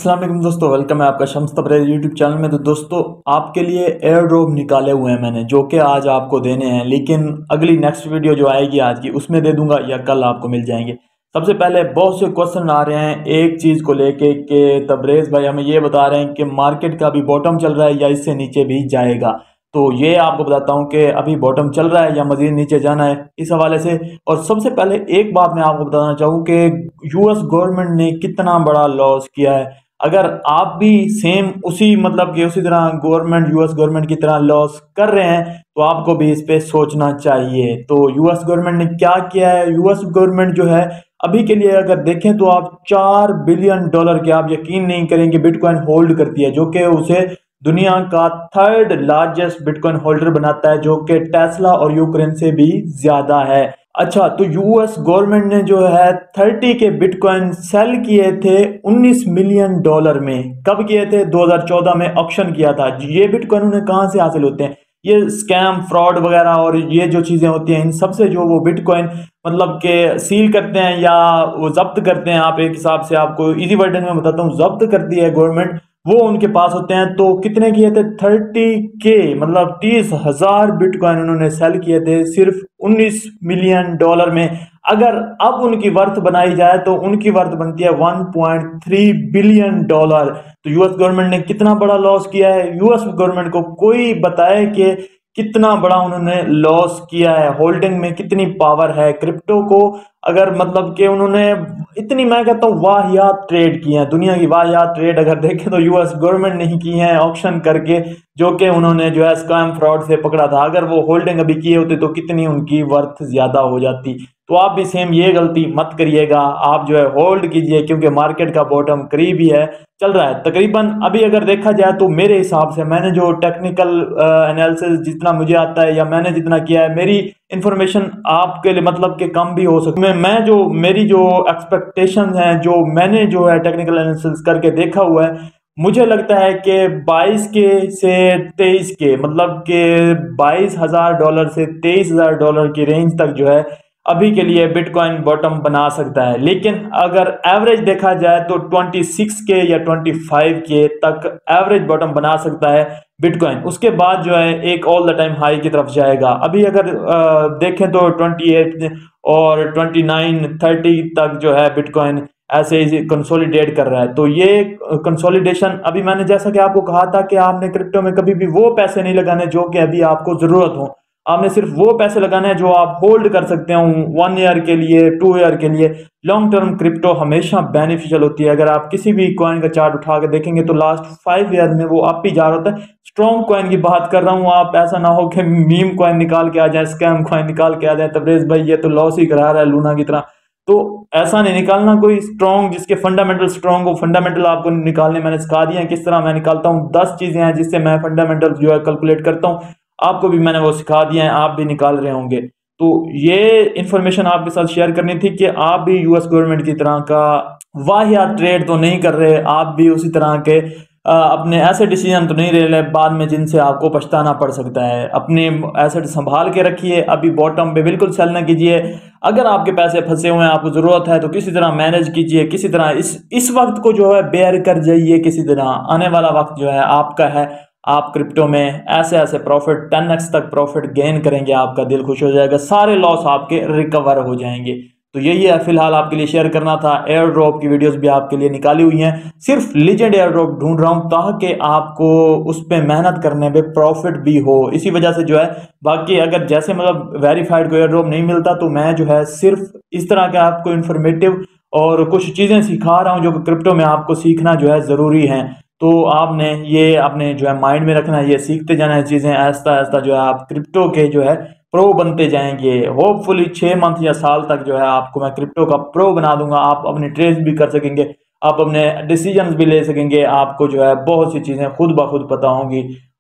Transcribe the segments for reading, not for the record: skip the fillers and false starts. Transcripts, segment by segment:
अस्सलाम वालेकुम दोस्तों, वेलकम है आपका शम्स तबरेज़ यूट्यूब चैनल में। तो दोस्तों आपके लिए एयर ड्रॉप निकाले हुए हैं मैंने, जो कि आज आपको देने हैं, लेकिन अगली नेक्स्ट वीडियो जो आएगी आज की उसमें दे दूंगा या कल आपको मिल जाएंगे। सबसे पहले बहुत से क्वेश्चन आ रहे हैं एक चीज़ को लेके कि तबरेज़ भाई हमें ये बता रहे हैं कि मार्केट का अभी बॉटम चल रहा है या इससे नीचे भी जाएगा। तो ये आपको बताता हूँ कि अभी बॉटम चल रहा है या मज़ीद नीचे जाना है इस हवाले से। और सबसे पहले एक बात मैं आपको बताना चाहूँ कि यूएस गवर्नमेंट ने कितना बड़ा लॉस किया है। अगर आप भी सेम उसी मतलब कि उसी तरह गवर्नमेंट यूएस गवर्नमेंट की तरह लॉस कर रहे हैं तो आपको भी इस पे सोचना चाहिए। तो यूएस गवर्नमेंट ने क्या किया है, यूएस गवर्नमेंट जो है अभी के लिए अगर देखें तो आप $4 बिलियन के, आप यकीन नहीं करेंगे, बिटकॉइन होल्ड करती है, जो कि उसे दुनिया का थर्ड लार्जेस्ट बिटकॉइन होल्डर बनाता है, जो कि टेस्ला और यूक्रेन से भी ज्यादा है। अच्छा, तो यूएस गवर्नमेंट ने जो है 30 के बिटकॉइन सेल किए थे $19 मिलियन में। कब किए थे? 2014 में ऑक्शन किया था। ये बिटकॉइन उन्हें कहाँ से हासिल होते हैं? ये स्कैम फ्रॉड वगैरह और ये जो चीजें होती हैं इन सबसे जो वो बिटकॉइन मतलब के सील करते हैं या वो जब्त करते हैं, आप एक हिसाब से आपको इजी वर्जन में बताता हूँ, जब्त करती है गवर्नमेंट, वो उनके पास होते हैं। तो कितने किए थे? 30 के मतलब 30,000 बिटकॉइन उन्होंने सेल किए थे सिर्फ $19 मिलियन में। अगर अब उनकी वर्थ बनाई जाए तो उनकी वर्थ बनती है $1.3 बिलियन। तो यूएस गवर्नमेंट ने कितना बड़ा लॉस किया है? यूएस गवर्नमेंट को कोई बताए कि कितना बड़ा उन्होंने लॉस किया है, होल्डिंग में कितनी पावर है क्रिप्टो को। अगर मतलब कि उन्होंने इतनी, मैं कहता हूँ, वाहियात ट्रेड की है, दुनिया की वाहियात ट्रेड अगर देखें तो यूएस गवर्नमेंट ने ही की है ऑक्शन करके, जो कि उन्होंने जो है स्कैम फ्रॉड से पकड़ा था। अगर वो होल्डिंग अभी किए होते तो कितनी उनकी वर्थ ज्यादा हो जाती। तो आप भी सेम ये गलती मत करिएगा, आप जो है होल्ड कीजिए, क्योंकि मार्केट का बॉटम करीब ही है, चल रहा है तकरीबन। अभी अगर देखा जाए तो मेरे हिसाब से मैंने जो टेक्निकल एनालिसिस जितना मुझे आता है या मैंने जितना किया है, मेरी इंफॉर्मेशन आपके लिए मतलब कि कम भी हो सकती है। मैं जो मेरी जो एक्सपेक्टेशन है, जो मैंने जो है टेक्निकल एनालिसिस करके देखा हुआ है, मुझे लगता है कि 22 के से 23 के मतलब कि $22,000 से $23,000 की रेंज तक जो है अभी के लिए बिटकॉइन बॉटम बना सकता है। लेकिन अगर एवरेज देखा जाए तो 26 के या 25 के तक एवरेज बॉटम बना सकता है बिटकॉइन। उसके बाद जो है एक ऑल द टाइम हाई की तरफ जाएगा। अभी अगर देखें तो 28 और 29 30 तक जो है बिटकॉइन ऐसे ही कंसोलिडेट कर रहा है। तो ये कंसोलिडेशन, अभी मैंने जैसा कि आपको कहा था कि आपने क्रिप्टो में कभी भी वो पैसे नहीं लगाने जो कि अभी आपको जरूरत हो, आपने सिर्फ वो पैसे लगाने हैं जो आप होल्ड कर सकते हो 1 ईयर के लिए, 2 ईयर के लिए। लॉन्ग टर्म क्रिप्टो हमेशा बेनिफिशियल होती है। अगर आप किसी भी कॉइन का चार्ट उठा के देखेंगे तो लास्ट 5 ईयर में वो अप ही जा रहा होता है। स्ट्रॉन्ग कॉइन की बात कर रहा हूँ, आप ऐसा ना हो कि मीम कॉइन निकाल के आ जाए, स्कैम कॉइन निकाल के आ जाए, तबरेज भाई ये तो लॉस ही करा रहा है लूना की तरह। तो ऐसा नहीं निकालना, कोई स्ट्रॉन्ग जिसके फंडामेंटल स्ट्रॉन्ग हो। फंडामेंटल आपको निकालने मैंने सिखा दिया है, किस तरह मैं निकालता हूँ। 10 चीजें हैं जिससे मैं फंडामेंटल जो है कैलकुलेट करता हूँ, आपको भी मैंने वो सिखा दिया है, आप भी निकाल रहे होंगे। तो ये इंफॉर्मेशन आपके साथ शेयर करनी थी कि आप भी यूएस गवर्नमेंट की तरह का वाहियात ट्रेड तो नहीं कर रहे, आप भी उसी तरह के अपने ऐसे डिसीजन तो नहीं ले रहे बाद में जिनसे आपको पछताना पड़ सकता है। अपने एसेट संभाल के रखिए, अभी बॉटम पे बिल्कुल सेल ना कीजिए। अगर आपके पैसे फंसे हुए हैं, आपको जरूरत है, तो किसी तरह मैनेज कीजिए, किसी तरह इस वक्त को जो है बेयर कर जाइए। किसी तरह आने वाला वक्त जो है आपका है। आप क्रिप्टो में ऐसे ऐसे प्रॉफिट 10x तक प्रॉफिट गेन करेंगे, आपका दिल खुश हो जाएगा, सारे लॉस आपके रिकवर हो जाएंगे। तो यही है फिलहाल आपके लिए शेयर करना था। एयर ड्रॉप की वीडियोस भी आपके लिए निकाली हुई हैं, सिर्फ लीजेंड एयर ड्रॉप ढूंढ रहा हूं ताकि आपको उस पर मेहनत करने पे प्रॉफिट भी हो, इसी वजह से जो है। बाकी अगर जैसे मतलब वेरीफाइड को एयर ड्रॉप नहीं मिलता तो मैं जो है सिर्फ इस तरह के आपको इंफॉर्मेटिव और कुछ चीजें सिखा रहा हूं जो कि क्रिप्टो में आपको सीखना जो है जरूरी है। तो आपने ये अपने जो है माइंड में रखना है, ये सीखते जाना है चीजें, ऐसा ऐसा जो है आप क्रिप्टो के जो है प्रो बनते जाएंगे। होपफुली 6 मंथ या साल तक जो है आपको मैं क्रिप्टो का प्रो बना दूंगा। आप अपने ट्रेड्स भी कर सकेंगे, आप अपने डिसीजंस भी ले सकेंगे, आपको जो है बहुत सी चीजें खुद ब खुद पता होंगी।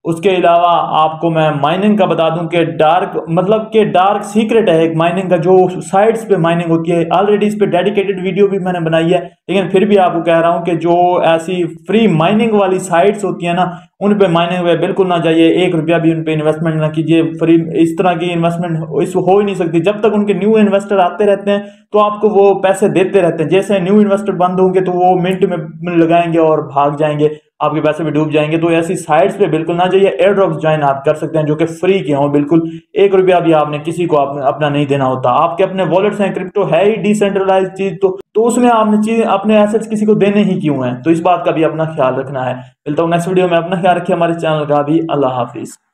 उसके अलावा आपको मैं माइनिंग का बता दूं कि डार्क सीक्रेट है एक माइनिंग का, जो साइट्स पे माइनिंग होती है। ऑलरेडी इस पे डेडिकेटेड वीडियो भी मैंने बनाई है, लेकिन फिर भी आपको कह रहा हूं कि जो ऐसी फ्री माइनिंग वाली साइट्स होती है ना, उन पे माइनिंग पे बिल्कुल ना जाइए, 1 रुपया भी उन पे इन्वेस्टमेंट ना कीजिए। फ्री इस तरह की इन्वेस्टमेंट इस हो ही नहीं सकती। जब तक उनके न्यू इन्वेस्टर आते रहते हैं तो आपको वो पैसे देते रहते हैं। जैसे न्यू इन्वेस्टर बंद होंगे तो वो मिनट में लगाएंगे और भाग जाएंगे, आपके पैसे भी डूब जाएंगे। तो ऐसी साइट्स पे बिल्कुल ना जाइए। एयर ड्रॉप्स ज्वाइन आप कर सकते हैं जो कि फ्री के हों बिल्कुल। 1 रुपया भी आपने किसी को अपना नहीं देना होता। आपके अपने वॉलेट्स हैं, क्रिप्टो है ही डिसेंट्रलाइज चीज, तो उसमें आपने चीज अपने एसेट्स किसी को देने ही क्यों है। तो इस बात का भी अपना ख्याल रखना है। मिलता हूँ नेक्स्ट वीडियो में, अपना ख्याल रखिए, हमारे चैनल का भी। अल्लाह हाफिज।